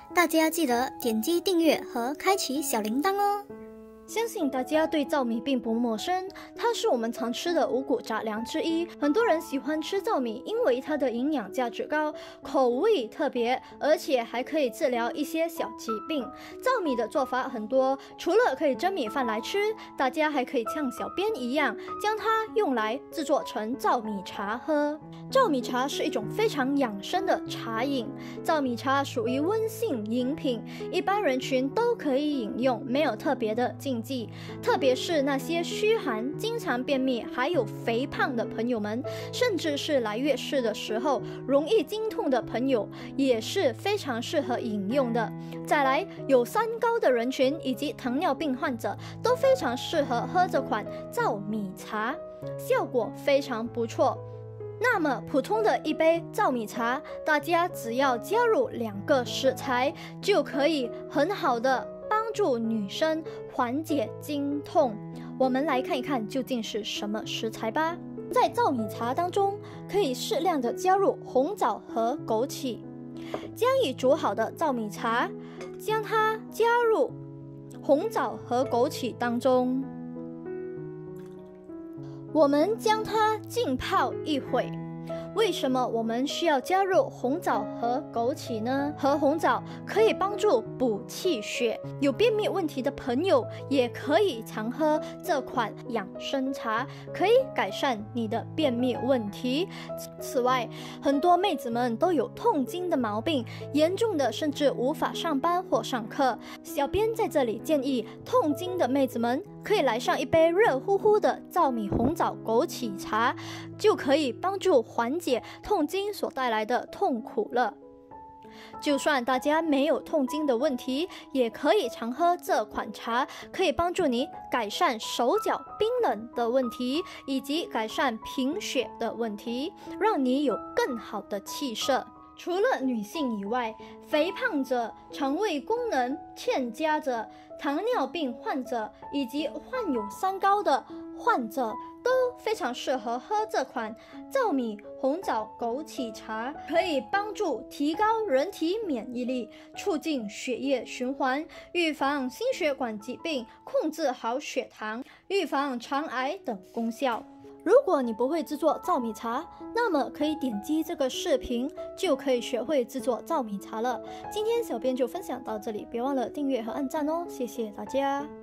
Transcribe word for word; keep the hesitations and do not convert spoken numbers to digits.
大家记得点击订阅和开启小铃铛哦。 相信大家对糙米并不陌生，它是我们常吃的五谷杂粮之一。很多人喜欢吃糙米，因为它的营养价值高，口味特别，而且还可以治疗一些小疾病。糙米的做法很多，除了可以蒸米饭来吃，大家还可以像小编一样，将它用来制作成糙米茶喝。糙米茶是一种非常养生的茶饮，糙米茶属于温性饮品，一般人群都可以饮用，没有特别的禁忌。特别是那些虚寒、经常便秘还有肥胖的朋友们，甚至是来月事的时候容易经痛的朋友，也是非常适合饮用的。再来，有三高的人群以及糖尿病患者都非常适合喝这款糙米茶，效果非常不错。那么普通的一杯糙米茶，大家只要加入两个食材，就可以很好的帮助女生缓解经痛。我们来看一看究竟是什么食材吧。在糙米茶当中，可以适量的加入红枣和枸杞。将已煮好的糙米茶，将它加入红枣和枸杞当中。我们将它浸泡一会。为什么我们需要加入红枣和枸杞呢？喝红枣可以帮助补气血，有便秘问题的朋友也可以常喝这款养生茶，可以改善你的便秘问题。此外，很多妹子们都有痛经的毛病，严重的甚至无法上班或上课。小编在这里建议痛经的妹子们可以来上一杯热乎乎的糙米红枣枸杞茶，就可以帮助缓解痛经所带来的痛苦了。就算大家没有痛经的问题，也可以常喝这款茶，可以帮助你改善手脚冰冷的问题，以及改善贫血的问题，让你有更好的气色。除了女性以外，肥胖者、肠胃功能欠佳者、糖尿病患者以及患有三高的患者都非常适合喝这款糙米红枣枸杞茶，可以帮助提高人体免疫力，促进血液循环，预防心血管疾病，控制好血糖，预防肠癌等功效。如果你不会制作糙米茶，那么可以点击这个视频，就可以学会制作糙米茶了。今天小编就分享到这里，别忘了订阅和按赞哦，谢谢大家。